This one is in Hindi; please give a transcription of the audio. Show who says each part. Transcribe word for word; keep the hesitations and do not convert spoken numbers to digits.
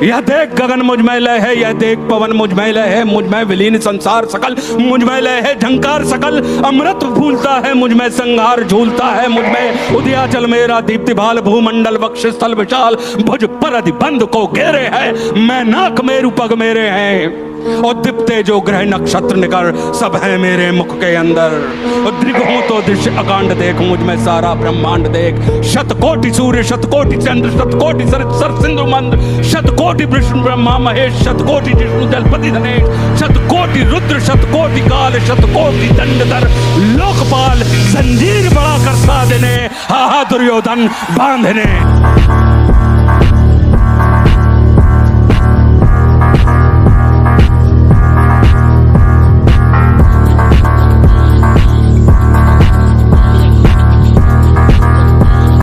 Speaker 1: यह देख गगन मुझ में लय है, यह देख पवन मुझ में लय है, मुझ में विलीन संसार सकल, मुझ में लय है झंकार सकल, अमृत भूलता है मुझ में संहार झूलता है, मुझ में उदयाचल मेरा दीप्ति भाल, भूमंडल वक्ष स्थल विशाल, भुज पर अधिबंध को घेरे है, मैं नाक मेरु पग मेरे हैं, और दीप्ते जो ग्रह नक्षत्र निकर सब है मेरे मुख के अंदर, और दृग हूं तो दृश्य अकांड देख, मुझ में सारा ब्रह्मांड देख, शतकोटि सूर्य शतकोटि चंद्र शतकोटि सरित सर सिंधु मंद, शतकोटि विष्णु ब्रह्मा महेश, शतकोटि जिष्णु जलपति धनेश, शतकोटि रुद्र शतकोटि काल, शतकोटि दंडधर लोकपाल, जंजीर बड़ा कर साधने, हा हा दुर्योधन बांधने।